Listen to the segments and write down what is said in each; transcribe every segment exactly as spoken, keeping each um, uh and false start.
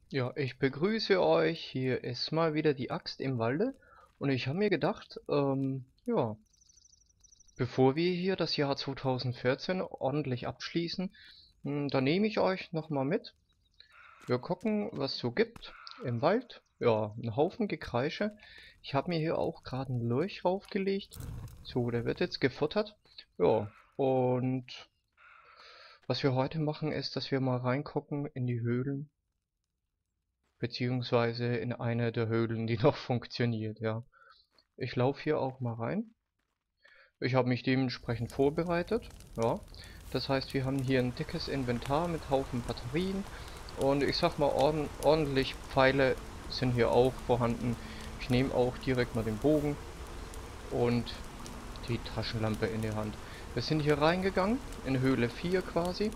Ja, ich begrüße euch. Hier ist mal wieder die Axt im Walde. Und ich habe mir gedacht, ähm, ja, bevor wir hier das Jahr zweitausendvierzehn ordentlich abschließen, hm, da nehme ich euch nochmal mit. Wir gucken, was es so gibt im Wald. Ja, ein Haufen Gekreische. Ich habe mir hier auch gerade einen Lurch raufgelegt. So, der wird jetzt gefuttert. Ja, und was wir heute machen, ist, dass wir mal reingucken in die Höhlen. Beziehungsweise in eine der Höhlen, die noch funktioniert, ja. Ich laufe hier auch mal rein. Ich habe mich dementsprechend vorbereitet, ja. Das heißt, wir haben hier ein dickes Inventar mit Haufen Batterien. Und ich sag mal, ordn ordentlich Pfeile sind hier auch vorhanden. Ich nehme auch direkt mal den Bogen und die Taschenlampe in die Hand. Wir sind hier reingegangen, in Höhle vier quasi.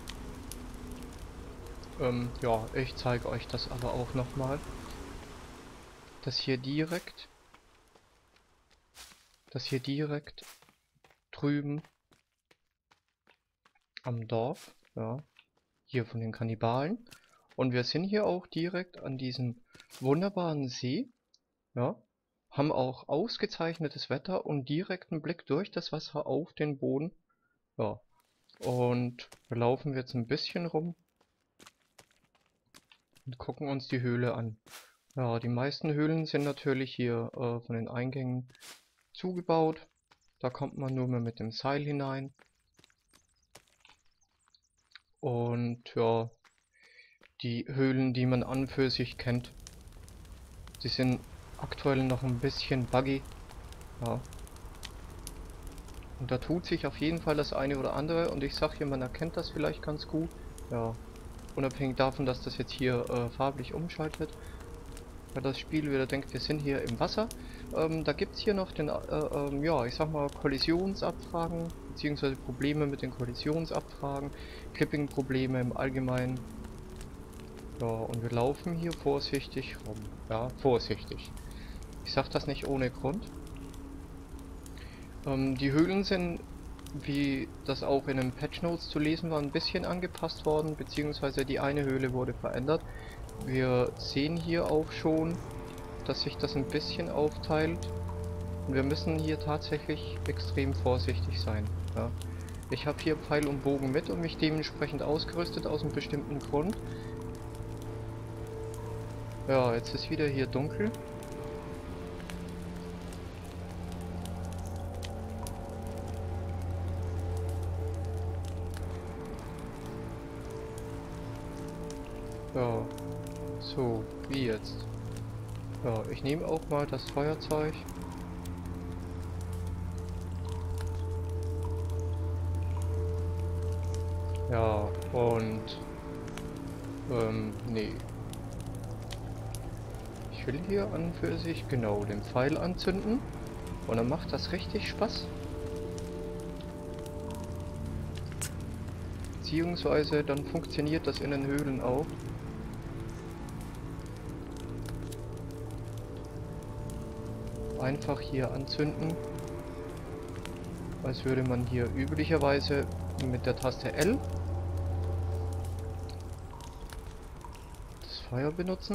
Ähm, ja, ich zeige euch das aber auch nochmal. Das hier direkt, das hier direkt drüben am Dorf, ja, hier von den Kannibalen. Und wir sind hier auch direkt an diesem wunderbaren See, ja, haben auch ausgezeichnetes Wetter und direkten Blick durch das Wasser auf den Boden, ja. Und wir laufen jetzt ein bisschen rum und gucken uns die Höhle an. Ja, die meisten Höhlen sind natürlich hier äh, von den Eingängen zugebaut. Da kommt man nur mehr mit dem Seil hinein. Und ja, die Höhlen, die man an für sich kennt, die sind aktuell noch ein bisschen buggy. Ja. Und da tut sich auf jeden Fall das eine oder andere. Und ich sag hier, man erkennt das vielleicht ganz gut. Ja. Unabhängig davon, dass das jetzt hier äh, farblich umschaltet. Weil das Spiel wieder denkt, wir sind hier im Wasser. Ähm, da gibt es hier noch den, äh, ähm, ja, ich sag mal, Kollisionsabfragen, beziehungsweise Probleme mit den Kollisionsabfragen, Clipping-Probleme im Allgemeinen. Ja, und wir laufen hier vorsichtig rum. Ja, vorsichtig. Ich sag das nicht ohne Grund. Ähm, die Höhlen sind, wie das auch in den Patch Notes zu lesen war, ein bisschen angepasst worden, beziehungsweise die eine Höhle wurde verändert. Wir sehen hier auch schon, dass sich das ein bisschen aufteilt. Und wir müssen hier tatsächlich extrem vorsichtig sein. Ja. Ich habe hier Pfeil und Bogen mit und mich dementsprechend ausgerüstet aus einem bestimmten Grund. Ja, jetzt ist wieder hier dunkel. Ja, so, wie jetzt? Ja, ich nehme auch mal das Feuerzeug. Ja, und ähm, nee. Ich will hier an und für sich genau den Pfeil anzünden. Und dann macht das richtig Spaß. Beziehungsweise dann funktioniert das in den Höhlen auch. Einfach hier anzünden. Als würde man hier üblicherweise mit der Taste L das Feuer benutzen.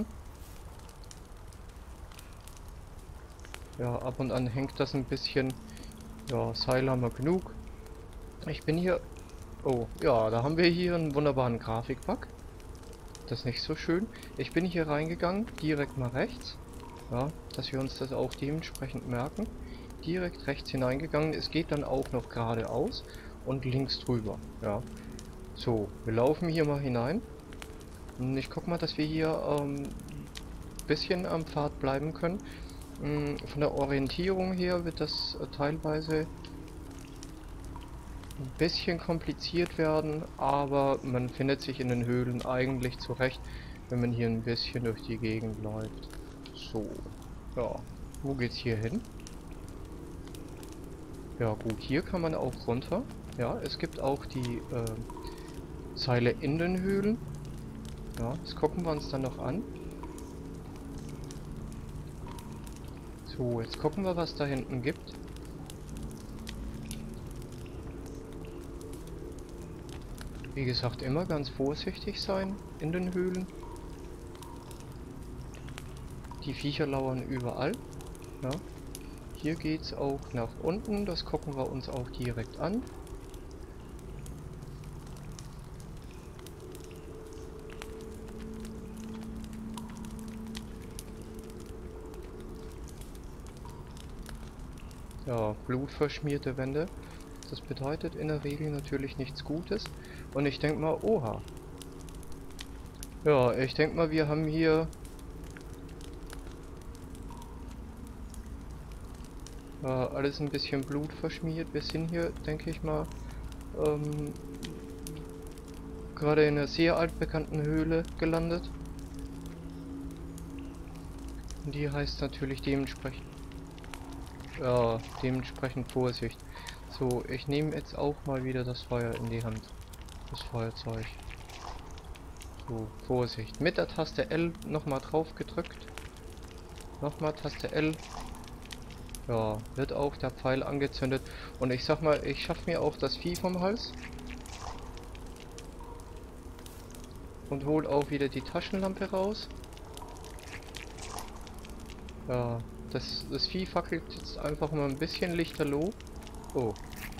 Ja, ab und an hängt das ein bisschen. Ja, Seil haben wir genug. Ich bin hier... Oh, ja, da haben wir hier einen wunderbaren Grafikbug. Das ist nicht so schön. Ich bin hier reingegangen, direkt mal rechts. Ja, dass wir uns das auch dementsprechend merken. Direkt rechts hineingegangen. Es geht dann auch noch geradeaus und links drüber. Ja. So, wir laufen hier mal hinein. Und ich guck mal, dass wir hier ähm, bisschen am Pfad bleiben können. Von der Orientierung her wird das äh, teilweise ein bisschen kompliziert werden, aber man findet sich in den Höhlen eigentlich zurecht, wenn man hier ein bisschen durch die Gegend läuft. So, ja, wo geht's hier hin? Ja gut, hier kann man auch runter. Ja, es gibt auch die äh, Seile in den Höhlen. Ja, das gucken wir uns dann noch an. So, jetzt gucken wir, was da hinten gibt. Wie gesagt, immer ganz vorsichtig sein in den Höhlen. die Viecher lauern überall. Ja. Hier geht's auch nach unten, das gucken wir uns auch direkt an. Ja, blutverschmierte Wände. Das bedeutet in der Regel natürlich nichts Gutes. Und ich denke mal, oha. Ja, ich denke mal, wir haben hier... Äh, alles ein bisschen blutverschmiert. Wir sind hier, denke ich mal, ähm, gerade in einer sehr altbekannten Höhle gelandet. Und die heißt natürlich dementsprechend... Ja, dementsprechend Vorsicht. So, ich nehme jetzt auch mal wieder das Feuer in die Hand. Das Feuerzeug. So, Vorsicht. Mit der Taste L nochmal drauf gedrückt. Nochmal Taste L. Ja, wird auch der Pfeil angezündet. Und ich sag mal, ich schaff mir auch das Vieh vom Hals. Und hol auch wieder die Taschenlampe raus. Ja, das, das Vieh fackelt jetzt einfach mal ein bisschen lichterloh. Oh.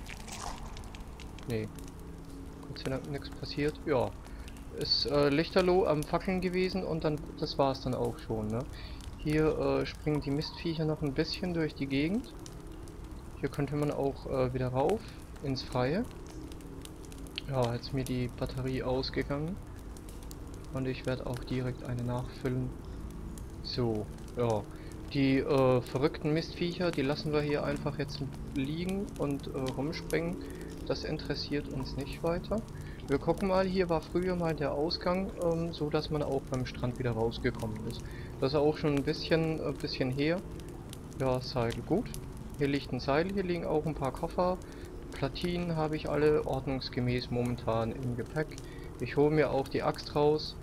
Nee. Gott sei Dank nichts passiert. Ja. Ist äh, lichterloh am Fackeln gewesen und dann, das war's dann auch schon, ne? Hier äh, springen die Mistviecher noch ein bisschen durch die Gegend. Hier könnte man auch äh, wieder rauf ins Freie. Ja, jetzt ist mir die Batterie ausgegangen. Und ich werde auch direkt eine nachfüllen. So, ja. Die äh, verrückten Mistviecher, die lassen wir hier einfach jetzt liegen und äh, rumspringen. Das interessiert uns nicht weiter. Wir gucken mal, hier war früher mal der Ausgang, ähm, so dass man auch beim Strand wieder rausgekommen ist. Das ist auch schon ein bisschen, ein bisschen her. Ja, Seil, gut. Hier liegt ein Seil, hier liegen auch ein paar Koffer. Platinen habe ich alle ordnungsgemäß momentan im Gepäck. Ich hole mir auch die Axt raus.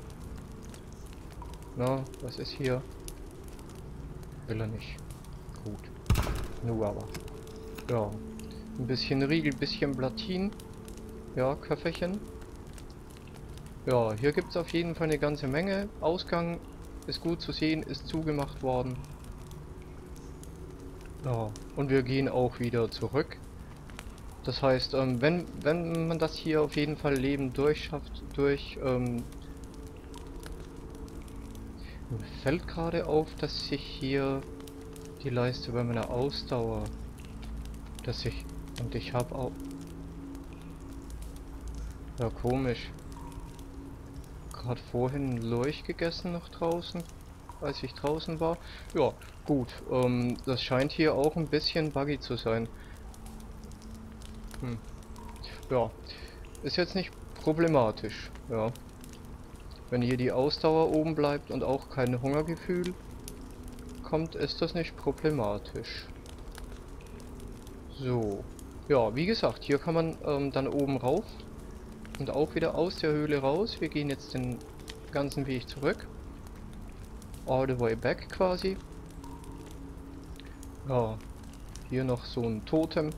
Na, was ist hier? Will er nicht. Gut. Nur aber. Ja. Ein bisschen Riegel, bisschen Platinen. Ja, Köfferchen. Ja, hier gibt es auf jeden Fall eine ganze Menge. Ausgang ist gut zu sehen, ist zugemacht worden. Ja, und wir gehen auch wieder zurück. Das heißt, ähm, wenn, wenn man das hier auf jeden Fall lebend durchschafft, durch, ähm, mir fällt gerade auf, dass sich hier die Leiste bei meiner Ausdauer, dass ich, und ich habe auch, ja komisch, gerade vorhin Lurch gegessen noch draußen, als ich draußen war. Ja, gut, ähm, das scheint hier auch ein bisschen buggy zu sein. Hm. Ja, ist jetzt nicht problematisch, ja. Wenn hier die Ausdauer oben bleibt und auch kein Hungergefühl kommt, ist das nicht problematisch. So, ja, wie gesagt, hier kann man ähm, dann oben rauf und auch wieder aus der Höhle raus. Wir gehen jetzt den ganzen Weg zurück. All the way back quasi. Ja, hier noch so ein Totem.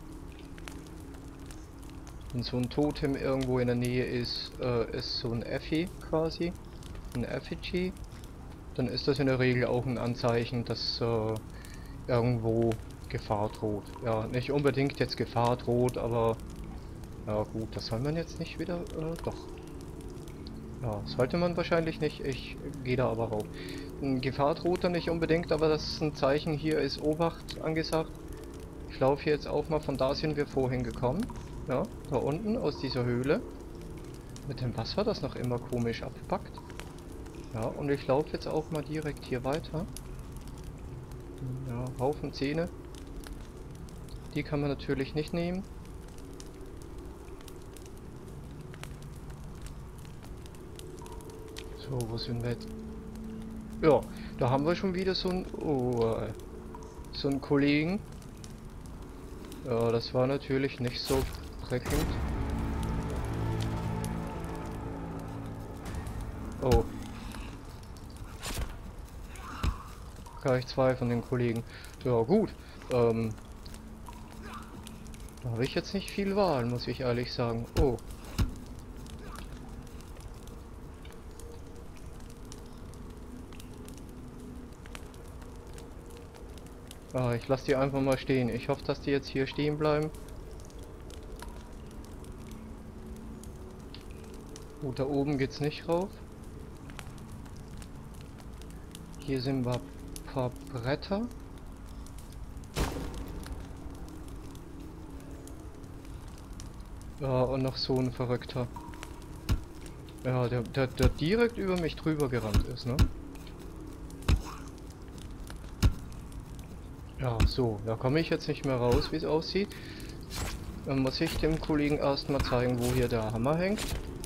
Wenn so ein Totem irgendwo in der Nähe ist, äh, ist so ein Effi quasi. Ein Effigy. Dann ist das in der Regel auch ein Anzeichen, dass äh, irgendwo Gefahr droht. Ja, nicht unbedingt jetzt Gefahr droht, aber ja gut, das soll man jetzt nicht wieder, äh, doch. Ja, sollte man wahrscheinlich nicht, ich gehe da aber rauf. Gefahr droht da nicht unbedingt, aber das ist ein Zeichen, hier ist Obacht angesagt. Ich laufe hier jetzt auch mal, von da sind wir vorhin gekommen. Ja, da unten aus dieser Höhle. Mit dem Wasser, das noch immer komisch abpackt. Ja, und ich laufe jetzt auch mal direkt hier weiter. Ja, Haufen Zähne. Die kann man natürlich nicht nehmen. So, wo sind wir jetzt? Ja, da haben wir schon wieder so ein... Oh, so einen Kollegen. Ja, das war natürlich nicht so prickelnd. Oh. Gleich zwei von den Kollegen. Ja, gut. Ähm... Da habe ich jetzt nicht viel Wahl, muss ich ehrlich sagen. Oh. Ah, ich lasse die einfach mal stehen. Ich hoffe, dass die jetzt hier stehen bleiben. Gut, da oben geht's nicht rauf. Hier sind wir ein paar Bretter. Ja, und noch so ein Verrückter. Ja, der, der, der direkt über mich drüber gerannt ist, ne? Ja, so, da komme ich jetzt nicht mehr raus, wie es aussieht. Dann muss ich dem Kollegen erstmal zeigen, wo hier der Hammer hängt.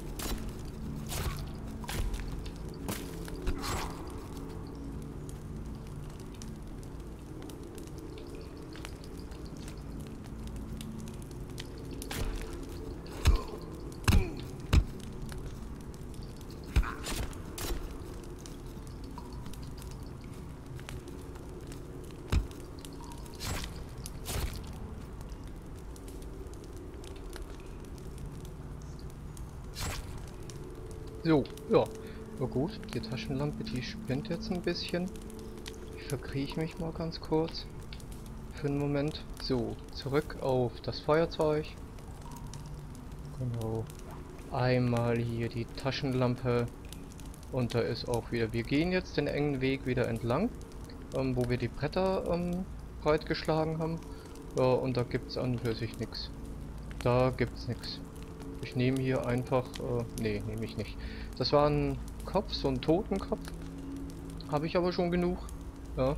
So, ja. Na gut, die Taschenlampe, die spinnt jetzt ein bisschen. Ich verkrieche mich mal ganz kurz. Für einen Moment. So, zurück auf das Feuerzeug. Genau. Einmal hier die Taschenlampe. Und da ist auch wieder. Wir gehen jetzt den engen Weg wieder entlang, ähm, wo wir die Bretter ähm, breitgeschlagen haben. Ja, und da gibt es an und für sich nichts. Da gibt's nichts. Ich nehme hier einfach, äh, nee, nehme ich nicht. Das war ein Kopf, so ein Totenkopf. Habe ich aber schon genug. Ja.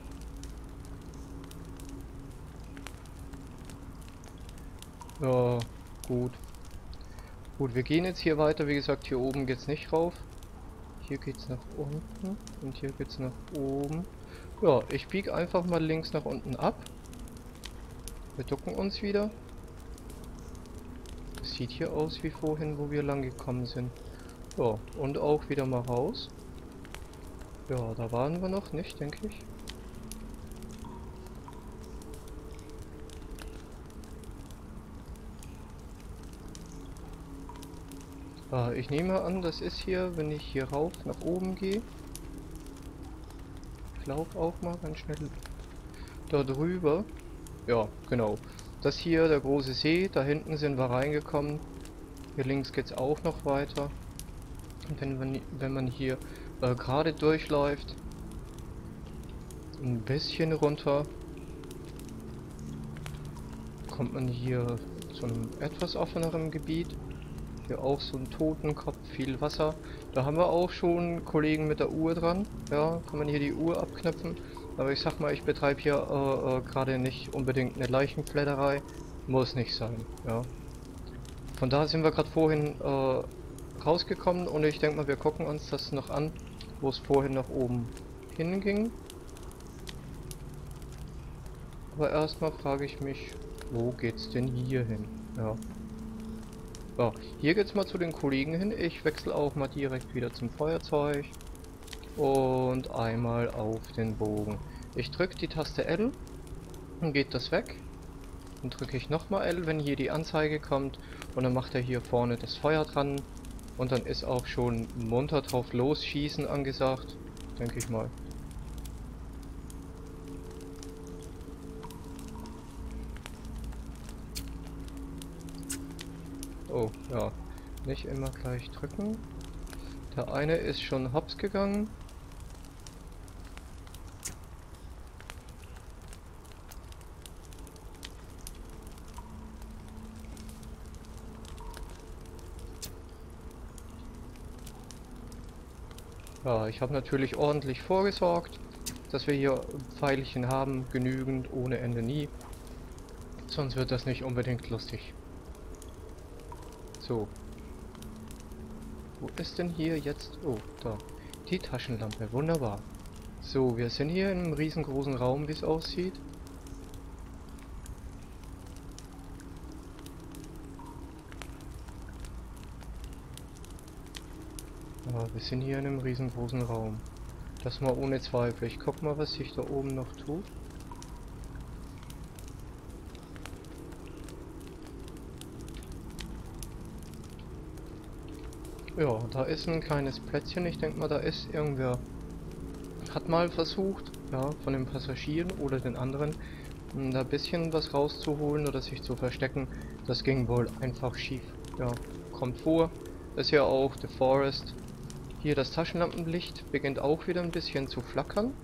Ja, gut. Gut, wir gehen jetzt hier weiter. Wie gesagt, hier oben geht's nicht rauf. Hier geht's nach unten und hier geht's nach oben. Ja, ich biege einfach mal links nach unten ab. Wir ducken uns wieder. Das sieht hier aus wie vorhin, wo wir lang gekommen sind. Ja, und auch wieder mal raus. Ja, da waren wir noch nicht, denke ich. Ah, ich nehme an, das ist hier, wenn ich hier rauf nach oben gehe. Ich laufe auch mal ganz schnell da drüber. Ja, genau. Das hier, der große See, da hinten sind wir reingekommen. Hier links geht's auch noch weiter. Und wenn man, wenn man hier äh, gerade durchläuft, ein bisschen runter, kommt man hier zu einem etwas offeneren Gebiet. Hier auch so ein Totenkopf, viel Wasser. Da haben wir auch schon Kollegen mit der Uhr dran. Ja, kann man hier die Uhr abknüpfen. Aber ich sag mal, ich betreibe hier äh, äh, gerade nicht unbedingt eine Leichenfledderei. Muss nicht sein, ja. Von da sind wir gerade vorhin äh, rausgekommen und ich denke mal, wir gucken uns das noch an, wo es vorhin nach oben hinging. Aber erstmal frage ich mich, wo geht's denn hier hin? Ja. So, hier geht's mal zu den Kollegen hin. Ich wechsle auch mal direkt wieder zum Feuerzeug. Und einmal auf den Bogen. Ich drücke die Taste L, dann geht das weg. Dann drücke ich nochmal L, wenn hier die Anzeige kommt. Und dann macht er hier vorne das Feuer dran. Und dann ist auch schon munter drauf losschießen angesagt. Denke ich mal. Oh, ja. Nicht immer gleich drücken. Der eine ist schon hops gegangen. Ja, ich habe natürlich ordentlich vorgesorgt, dass wir hier Pfeilchen haben, genügend, ohne Ende nie. Sonst wird das nicht unbedingt lustig. So. Wo ist denn hier jetzt... Oh, da. Die Taschenlampe, wunderbar. So, wir sind hier in einem riesengroßen Raum, wie es aussieht. Ja, wir sind hier in einem riesengroßen Raum. Das mal ohne Zweifel. Ich guck mal, was sich da oben noch tut. Ja, da ist ein kleines Plätzchen. Ich denke mal, da ist irgendwer... Hat mal versucht, ja, von den Passagieren oder den anderen, um da ein bisschen was rauszuholen oder sich zu verstecken. Das ging wohl einfach schief. Ja, kommt vor. Das ist ja auch The Forest. Hier das Taschenlampenlicht beginnt auch wieder ein bisschen zu flackern.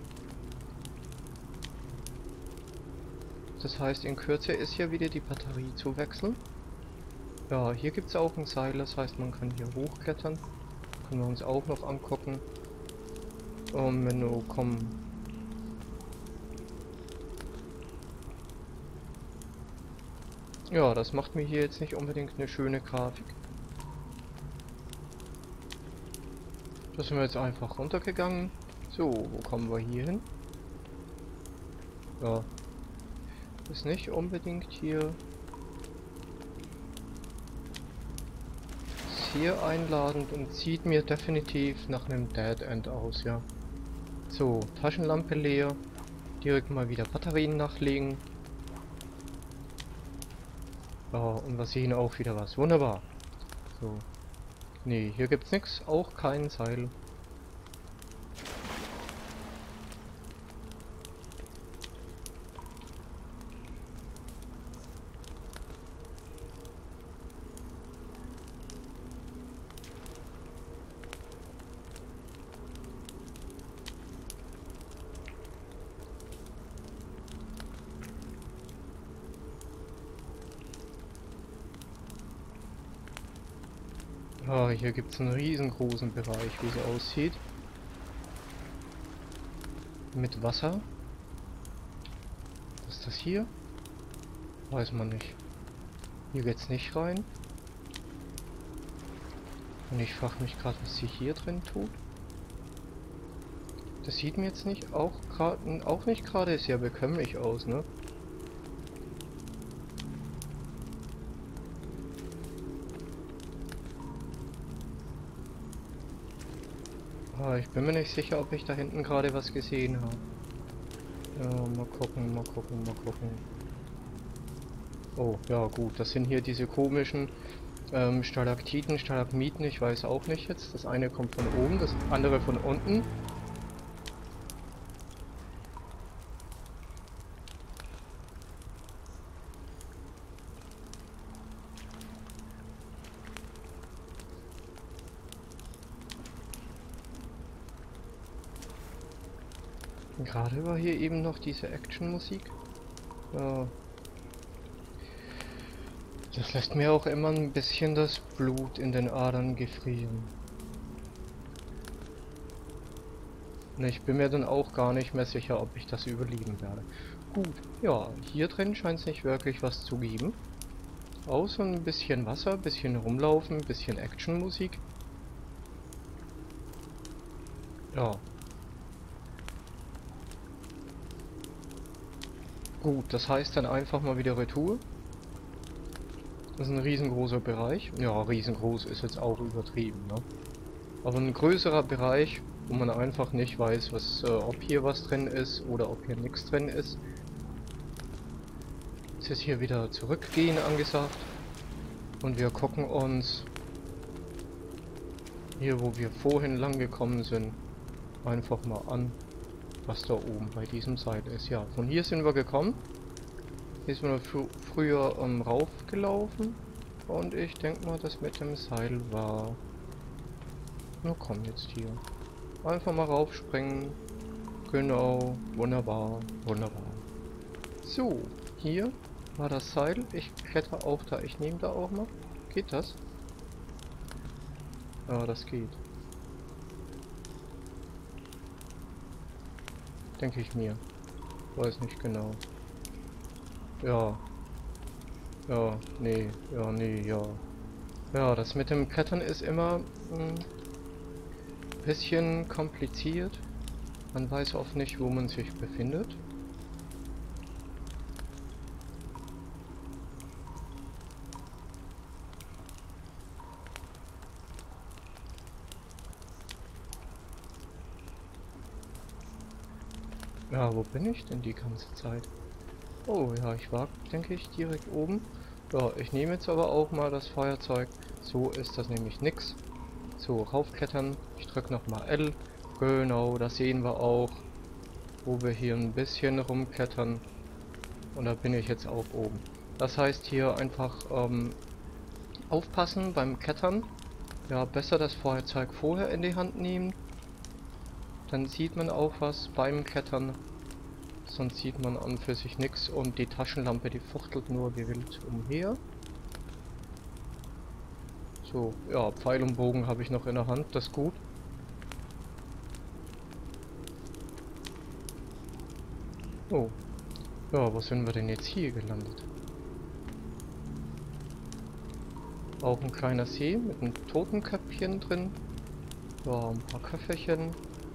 Das heißt, in Kürze ist hier wieder die Batterie zu wechseln. Ja, hier gibt es auch ein Seil, das heißt, man kann hier hochklettern. Können wir uns auch noch angucken. Um, Menü kommen. Ja, das macht mir hier jetzt nicht unbedingt eine schöne Grafik. Da sind wir jetzt einfach runtergegangen. So, wo kommen wir hier hin? Ja. Ist nicht unbedingt hier sehr einladend und sieht mir definitiv nach einem Dead End aus, ja. So, Taschenlampe leer. Direkt mal wieder Batterien nachlegen. Ja, und wir sehen auch wieder was. Wunderbar. So. Nee, hier gibt's nichts. Auch kein Seil. Ah, hier gibt es einen riesengroßen Bereich, wie es aussieht. Mit Wasser. Was ist das hier? Weiß man nicht. Hier geht's nicht rein. Und ich frage mich gerade, was sie hier drin tut. Das sieht mir jetzt nicht auch gerade auch nicht gerade sehr bekömmlich aus, ne? Ah, ich bin mir nicht sicher, ob ich da hinten gerade was gesehen habe. Ja, mal gucken, mal gucken, mal gucken. Oh, ja gut, das sind hier diese komischen ähm, Stalaktiten, Stalagmiten, ich weiß auch nicht jetzt. Das eine kommt von oben, das andere von unten. Gerade war hier eben noch diese Action-Musik. Ja. Das lässt mir auch immer ein bisschen das Blut in den Adern gefrieren. Ich bin mir dann auch gar nicht mehr sicher, ob ich das überleben werde. Gut, ja, hier drin scheint es nicht wirklich was zu geben. Außer ein bisschen Wasser, ein bisschen rumlaufen, ein bisschen Action-Musik. Ja. Gut, das heißt dann einfach mal wieder Retour. Das ist ein riesengroßer Bereich. Ja, riesengroß ist jetzt auch übertrieben, ne? Aber ein größerer Bereich, wo man einfach nicht weiß, was, äh, ob hier was drin ist oder ob hier nichts drin ist. Jetzt ist hier wieder zurückgehen angesagt. Und wir gucken uns hier, wo wir vorhin lang gekommen sind, einfach mal an, was da oben bei diesem Seil ist. Ja, von hier sind wir gekommen. Hier sind wir fr früher ähm, raufgelaufen. Und ich denke mal, das mit dem Seil war... Na komm, jetzt hier. Einfach mal raufspringen. Genau, wunderbar, wunderbar. So, hier war das Seil. Ich kletter auch da. Ich nehme da auch mal. Geht das? Ja, das geht. Denke ich mir. Weiß nicht genau. Ja. Ja, nee, ja, nee, ja. Ja, das mit dem Klettern ist immer ein bisschen kompliziert. Man weiß oft nicht, wo man sich befindet. Ja, wo bin ich denn die ganze Zeit? Oh ja, ich war, denke ich, direkt oben. Ja, ich nehme jetzt aber auch mal das Feuerzeug. So ist das nämlich nix. So, raufklettern. Ich drücke nochmal L. Genau, das sehen wir auch. Wo wir hier ein bisschen rumklettern. Und da bin ich jetzt auch oben. Das heißt hier einfach ähm, aufpassen beim Klettern. Ja, besser das Feuerzeug vorher in die Hand nehmen. Dann sieht man auch was beim Klettern. Sonst sieht man an für sich nichts. Und die Taschenlampe, die fuchtelt nur wie wild umher. So, ja, Pfeil und Bogen habe ich noch in der Hand, das ist gut. Oh, ja, wo sind wir denn jetzt hier gelandet? Auch ein kleiner See mit einem Totenköpfchen drin. Ja, ein paar Köfferchen.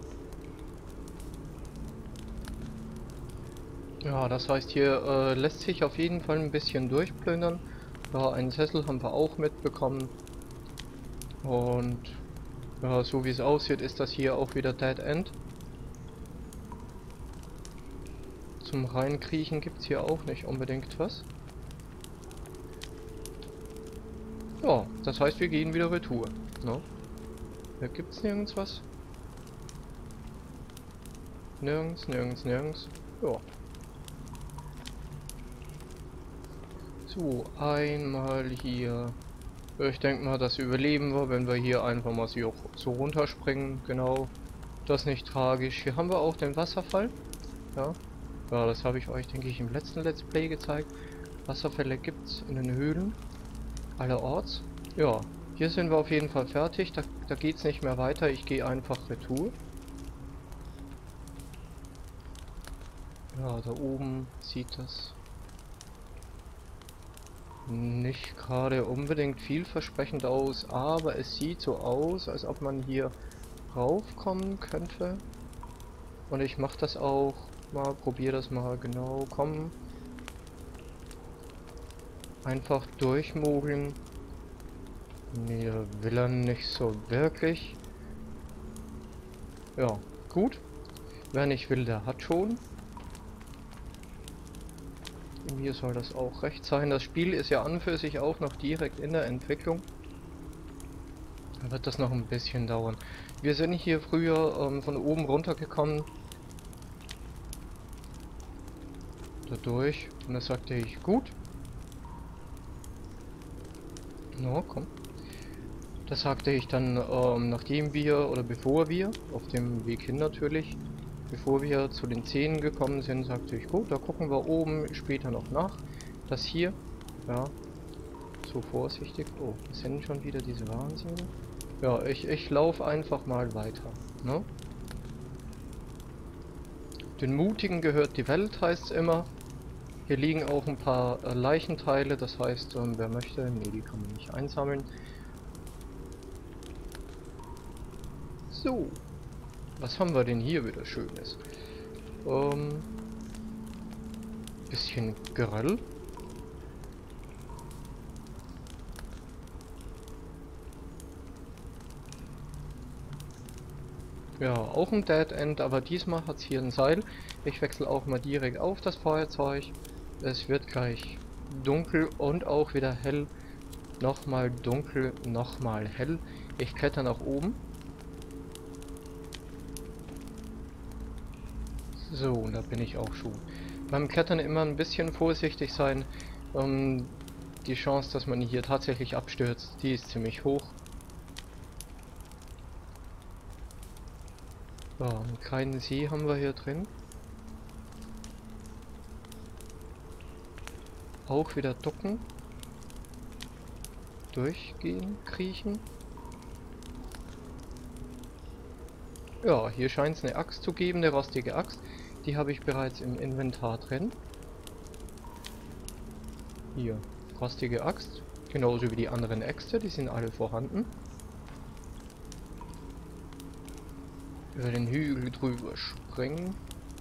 Ja, das heißt, hier äh, lässt sich auf jeden Fall ein bisschen durchplündern. Ja, einen Sessel haben wir auch mitbekommen. Und ja, so wie es aussieht, ist das hier auch wieder Dead End. Zum Reinkriechen gibt es hier auch nicht unbedingt was. Ja, das heißt, wir gehen wieder retour. No? Da gibt es nirgends was. Nirgends, nirgends, nirgends. Ja. So, einmal hier. Ich denke mal, das überleben wir, wenn wir hier einfach mal so, so runterspringen. Genau. Das ist nicht tragisch. Hier haben wir auch den Wasserfall. Ja. Ja, das habe ich euch, denke ich, im letzten Let's Play gezeigt. Wasserfälle gibt es in den Höhlen. Allerorts. Ja. Hier sind wir auf jeden Fall fertig. Da, da geht es nicht mehr weiter. Ich gehe einfach retour. Ja, da oben sieht das nicht gerade unbedingt vielversprechend aus, aber es sieht so aus, als ob man hier raufkommen könnte. Und ich mache das auch mal, probiere das mal genau. Komm. Einfach durchmogeln. Nee, will er nicht so wirklich. Ja, gut. Wer nicht will, der hat schon. Mir soll das auch recht sein. Das Spiel ist ja an für sich auch noch direkt in der Entwicklung. Da wird das noch ein bisschen dauern. Wir sind hier früher ähm, von oben runtergekommen. Dadurch. Und das sagte ich, gut. Na, no, komm. Das sagte ich dann, ähm, nachdem wir, oder bevor wir, auf dem Weg hin natürlich, bevor wir zu den Zähnen gekommen sind, sagte ich, gut, da gucken wir oben später noch nach. Das hier, ja, so vorsichtig. Oh, das sind schon wieder diese Wahnsinn. Ja, ich, ich laufe einfach mal weiter, ne? Den Mutigen gehört die Welt, heißt es immer. Hier liegen auch ein paar äh, Leichenteile, das heißt, ähm, wer möchte, nee, die kann man nicht einsammeln. So, was haben wir denn hier wieder Schönes? Ähm, bisschen Geröll. Ja, auch ein Dead End, aber diesmal hat es hier ein Seil. Ich wechsle auch mal direkt auf das Feuerzeug. Es wird gleich dunkel und auch wieder hell. Nochmal dunkel, nochmal hell. Ich kletter nach oben. So, und da bin ich auch schon. Beim Klettern immer ein bisschen vorsichtig sein. Ähm, die Chance, dass man hier tatsächlich abstürzt, die ist ziemlich hoch. Ja, einen kleinen See haben wir hier drin. Auch wieder ducken. Durchgehen, kriechen. Ja, hier scheint es eine Axt zu geben, eine rostige Axt. Die habe ich bereits im Inventar drin. Hier, rostige Axt. Genauso wie die anderen Äxte, die sind alle vorhanden. Über den Hügel drüber springen.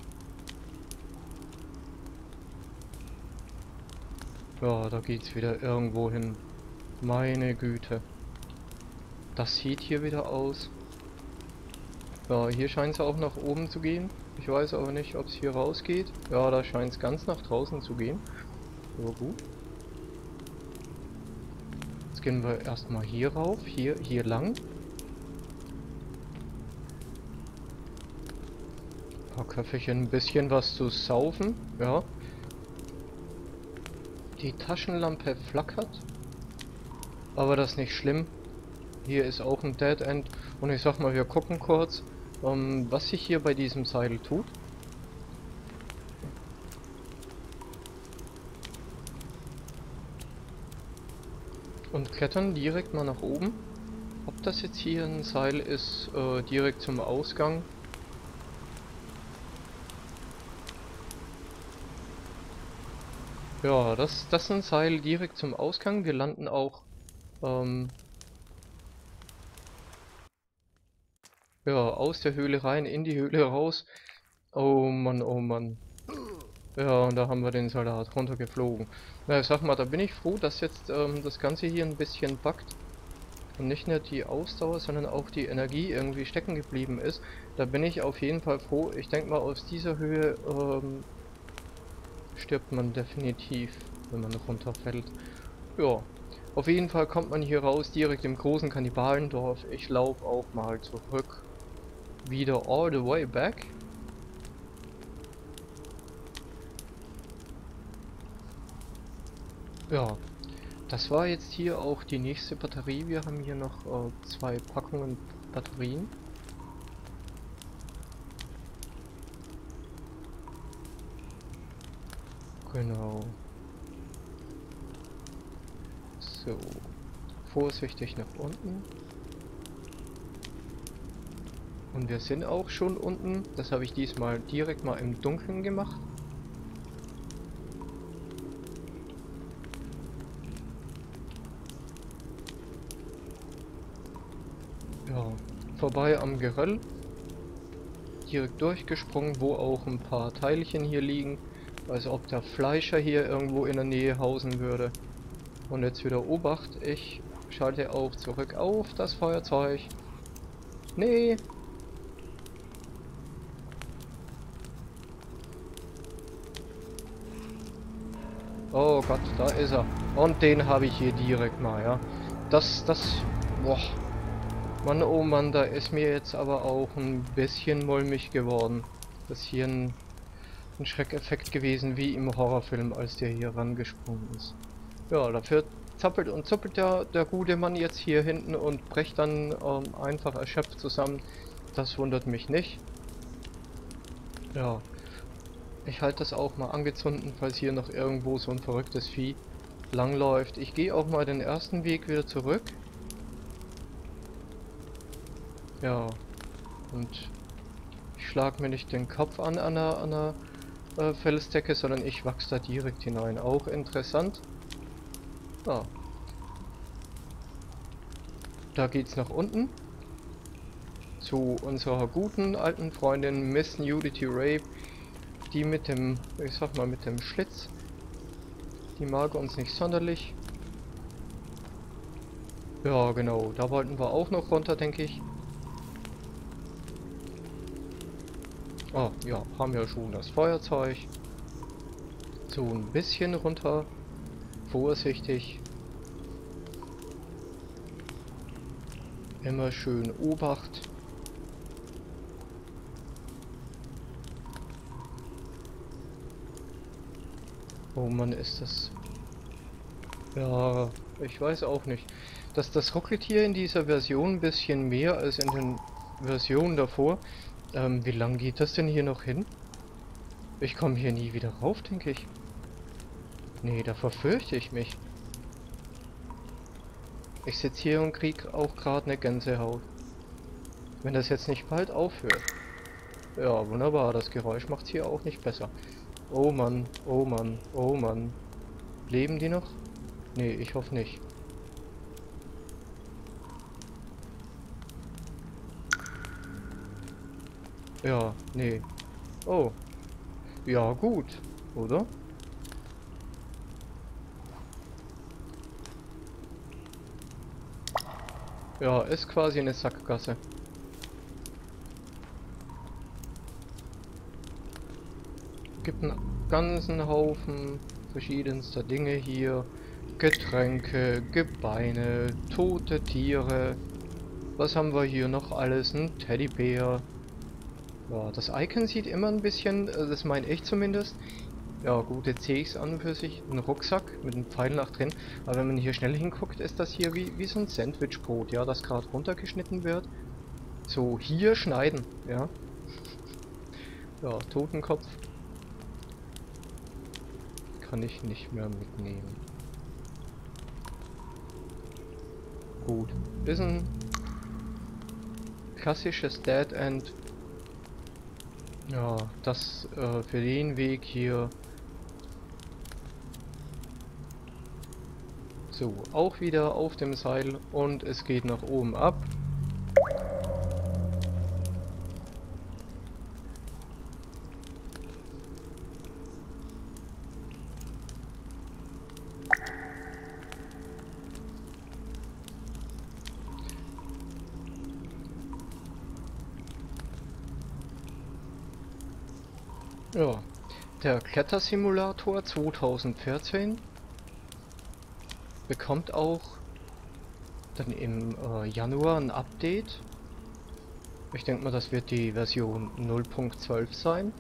Ja, da geht's wieder irgendwo hin. Meine Güte. Das sieht hier wieder aus. Ja, hier scheint es auch nach oben zu gehen. Ich weiß aber nicht, ob es hier rausgeht. Ja, da scheint es ganz nach draußen zu gehen. So, gut. Jetzt gehen wir erstmal hier rauf. Hier, hier lang. Ein paar Köfferchen, ein bisschen was zu saufen. Ja. Die Taschenlampe flackert. Aber das ist nicht schlimm. Hier ist auch ein Dead End. Und ich sag mal, wir gucken kurz, ähm, was sich hier bei diesem Seil tut. Und klettern direkt mal nach oben. Ob das jetzt hier ein Seil ist, äh, direkt zum Ausgang. Ja, das, das ist ein Seil direkt zum Ausgang. Wir landen auch ähm, ja, aus der Höhle rein, in die Höhle raus. Oh Mann, oh Mann. Ja, und da haben wir den Salat runtergeflogen. Na, ich sag mal, da bin ich froh, dass jetzt ähm, das Ganze hier ein bisschen buggt. Und nicht nur die Ausdauer, sondern auch die Energie irgendwie stecken geblieben ist. Da bin ich auf jeden Fall froh. Ich denke mal, aus dieser Höhe ähm, stirbt man definitiv, wenn man runterfällt. Ja, auf jeden Fall kommt man hier raus, direkt im großen Kannibalendorf. Ich laufe auch mal zurück. Wieder all the way back. Ja, das war jetzt hier auch die nächste Batterie. Wir haben hier noch äh, zwei Packungen Batterien. Genau. So. Vorsichtig nach unten. Und wir sind auch schon unten. Das habe ich diesmal direkt mal im Dunkeln gemacht. Ja, vorbei am Geröll. Direkt durchgesprungen, wo auch ein paar Teilchen hier liegen. Als ob der Fleischer hier irgendwo in der Nähe hausen würde. Und jetzt wieder Obacht, ich schalte auch zurück auf das Feuerzeug. Nee. Oh Gott, da ist er. Und den habe ich hier direkt mal, ja. Das, das, boah. Mann, oh Mann, da ist mir jetzt aber auch ein bisschen mulmig geworden. Das ist hier ein, ein Schreckeffekt gewesen, wie im Horrorfilm, als der hier rangesprungen ist. Ja, dafür zappelt und zuppelt der, der gute Mann jetzt hier hinten und brecht dann ähm, einfach erschöpft zusammen. Das wundert mich nicht. Ja, ich halte das auch mal angezündet, falls hier noch irgendwo so ein verrücktes Vieh langläuft. Ich gehe auch mal den ersten Weg wieder zurück. Ja, und ich schlage mir nicht den Kopf an an einer, an einer äh, Felsdecke, sondern ich wachse da direkt hinein. Auch interessant. Ah. Da geht's nach unten. Zu unserer guten alten Freundin Miss Nudity Rape. Die mit dem, ich sag mal mit dem Schlitz. Die mag uns nicht sonderlich. Ja genau, da wollten wir auch noch runter, denke ich. Oh, ja, haben wir schon das Feuerzeug. So ein bisschen runter. Vorsichtig. Immer schön Obacht. Oh Mann, ist das... Ja, ich weiß auch nicht. Dass das ruckelt hier in dieser Version ein bisschen mehr als in den Versionen davor. Ähm, wie lang geht das denn hier noch hin? Ich komme hier nie wieder rauf, denke ich. Nee, da verfürchte ich mich. Ich sitze hier und krieg auch gerade eine Gänsehaut. Wenn das jetzt nicht bald aufhört. Ja, wunderbar. Das Geräusch macht's hier auch nicht besser. Oh Mann, oh Mann, oh Mann. Leben die noch? Nee, ich hoffe nicht. Ja, nee. Oh. Ja, gut. Oder? Ja, ist quasi eine Sackgasse. Gibt einen ganzen Haufen verschiedenster Dinge hier. Getränke, Gebeine, tote Tiere. Was haben wir hier noch alles? Ein Teddybär. Ja, das Icon sieht immer ein bisschen, das meine ich zumindest, Ja gut, jetzt sehe ich es an und für sich, ein Rucksack mit einem Pfeil nach drin, aber wenn man hier schnell hinguckt, ist das hier wie, wie so ein Sandwichbrot, ja, das gerade runtergeschnitten wird. So, hier schneiden, ja. Ja, Totenkopf kann ich nicht mehr mitnehmen. Gut, ist ein klassisches Dead End. Ja, das äh, für den Weg hier. So, auch wieder auf dem Seil und es geht nach oben ab. Ja, der Klettersimulator zweitausendvierzehn bekommt auch dann im äh, Januar ein Update. Ich denke mal, das wird die Version null Punkt zwölf sein.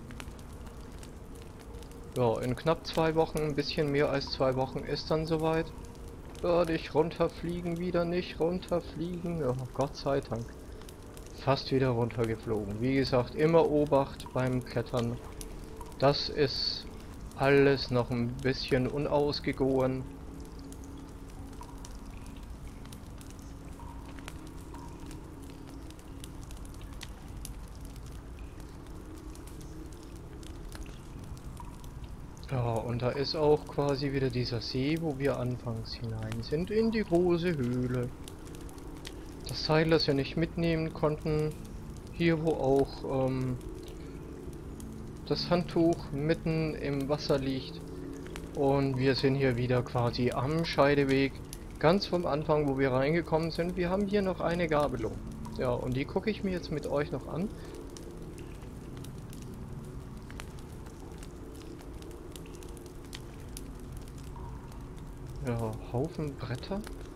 Ja, in knapp zwei Wochen, ein bisschen mehr als zwei Wochen ist dann soweit. Ja, nicht runterfliegen, wieder nicht runterfliegen. Ja, Gott sei Dank. Fast wieder runtergeflogen. Wie gesagt, immer Obacht beim Klettern. Das ist alles noch ein bisschen unausgegoren. Ja, und da ist auch quasi wieder dieser See, wo wir anfangs hinein sind, in die große Höhle. Das Seil, das wir nicht mitnehmen konnten, hier wo auch ähm, das Handtuch mitten im Wasser liegt. Und wir sind hier wieder quasi am Scheideweg, ganz vom Anfang, wo wir reingekommen sind. Wir haben hier noch eine Gabelung. Ja, und die gucke ich mir jetzt mit euch noch an. Ja, Haufen Bretter.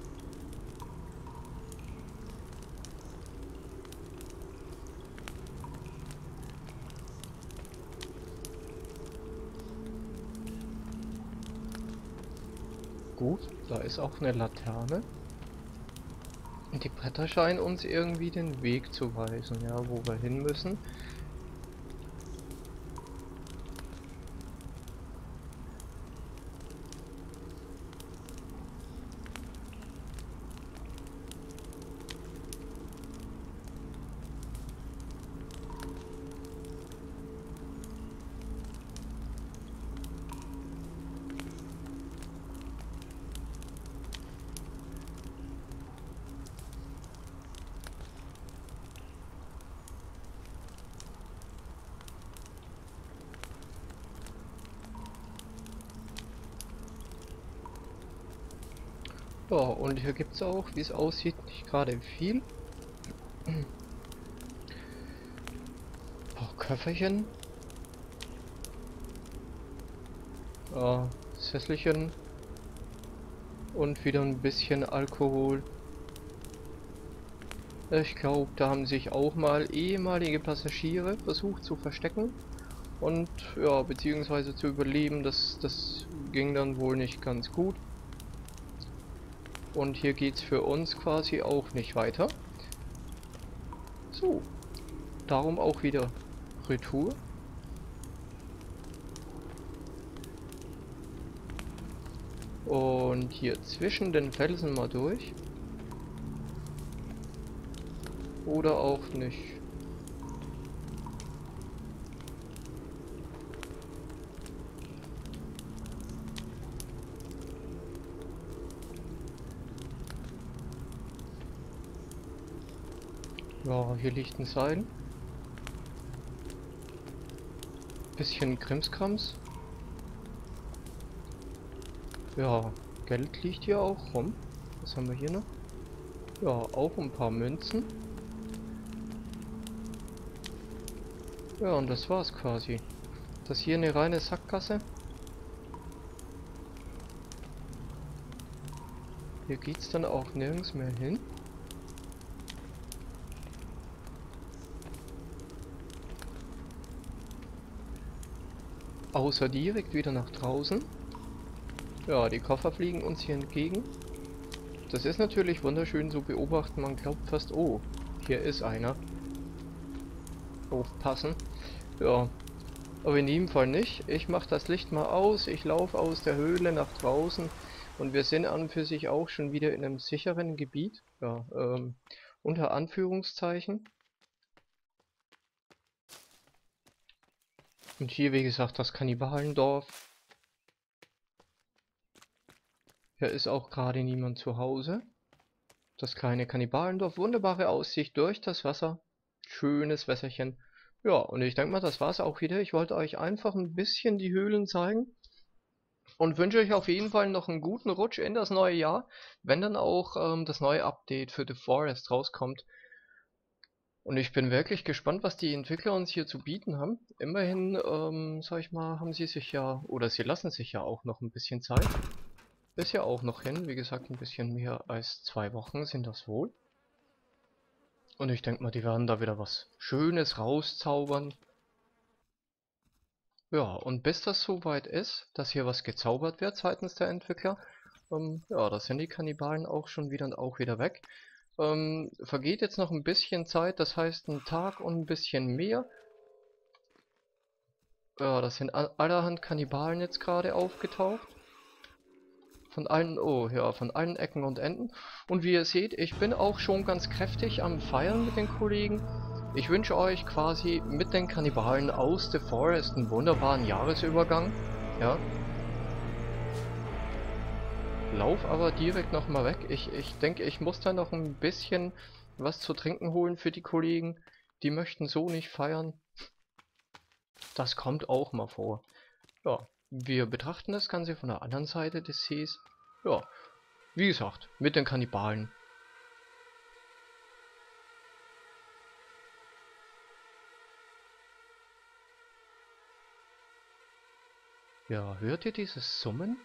Gut, da ist auch eine Laterne. Und die Bretter scheinen uns irgendwie den Weg zu weisen, ja, wo wir hin müssen. Ja, und hier gibt es auch, wie es aussieht, nicht gerade viel. Ein paar Köfferchen. Ja, Sesselchen. Und wieder ein bisschen Alkohol. Ich glaube, da haben sich auch mal ehemalige Passagiere versucht zu verstecken. Und ja, beziehungsweise zu überleben. Das, das ging dann wohl nicht ganz gut. Und hier geht's für uns quasi auch nicht weiter. So, darum auch wieder Retour. Und hier zwischen den Felsen mal durch. Oder auch nicht. Ja, hier liegt ein Seil. Bisschen Krimskrams. Ja, Geld liegt hier auch rum. Was haben wir hier noch? Ja, auch ein paar Münzen. Ja, und das war's quasi. Das hier eine reine Sackgasse. Hier geht's dann auch nirgends mehr hin. außer direkt wieder nach draußen. Ja, die Koffer fliegen uns hier entgegen. Das ist natürlich wunderschön zu beobachten. Man glaubt fast, oh, hier ist einer. Aufpassen. Ja, aber in jedem Fall nicht. Ich mache das Licht mal aus. Ich laufe aus der Höhle nach draußen. Und wir sind an und für sich auch schon wieder in einem sicheren Gebiet. Ja, ähm, unter Anführungszeichen. Und hier, wie gesagt, das Kannibalendorf. Hier ist auch gerade niemand zu Hause. Das kleine Kannibalendorf. Wunderbare Aussicht durch das Wasser. Schönes Wässerchen. Ja, und ich denke mal, das war's auch wieder. Ich wollte euch einfach ein bisschen die Höhlen zeigen. Und wünsche euch auf jeden Fall noch einen guten Rutsch in das neue Jahr, wenn dann auch ähm, das neue Update für The Forest rauskommt. Und ich bin wirklich gespannt, was die Entwickler uns hier zu bieten haben. Immerhin, ähm, sag ich mal, haben sie sich ja, oder sie lassen sich ja auch noch ein bisschen Zeit. Ist ja auch noch hin, wie gesagt, ein bisschen mehr als zwei Wochen sind das wohl. Und ich denke mal, die werden da wieder was Schönes rauszaubern. Ja, und bis das soweit ist, dass hier was gezaubert wird seitens der Entwickler, ähm, ja, da sind die Kannibalen auch schon wieder und auch wieder weg. Ähm, vergeht jetzt noch ein bisschen Zeit, das heißt ein Tag und ein bisschen mehr. Ja, das sind allerhand Kannibalen jetzt gerade aufgetaucht. Von allen, oh ja, von allen Ecken und Enden. Und wie ihr seht, ich bin auch schon ganz kräftig am Feiern mit den Kollegen. Ich wünsche euch quasi mit den Kannibalen aus The Forest einen wunderbaren Jahresübergang. Ja. Lauf aber direkt nochmal weg. Ich, ich denke, ich muss da noch ein bisschen was zu trinken holen für die Kollegen. Die möchten so nicht feiern. Das kommt auch mal vor. Ja, wir betrachten das Ganze von der anderen Seite des Sees. Ja, wie gesagt, mit den Kannibalen. Ja, hört ihr dieses Summen?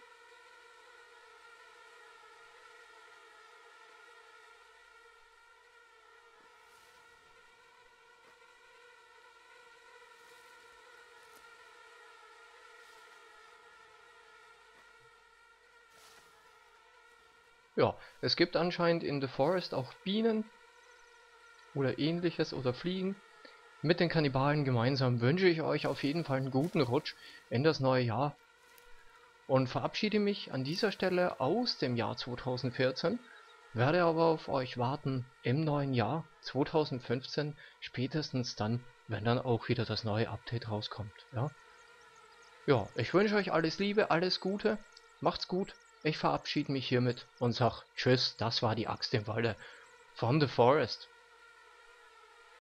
Ja, es gibt anscheinend in The Forest auch Bienen oder ähnliches oder Fliegen. Mit den Kannibalen gemeinsam wünsche ich euch auf jeden Fall einen guten Rutsch in das neue Jahr und verabschiede mich an dieser Stelle aus dem Jahr zweitausendvierzehn, werde aber auf euch warten im neuen Jahr zweitausendfünfzehn, spätestens dann, wenn dann auch wieder das neue Update rauskommt. Ja, ja, ich wünsche euch alles Liebe, alles Gute, macht's gut, ich verabschiede mich hiermit und sag Tschüss, das war die Axt im Walde von The Forest.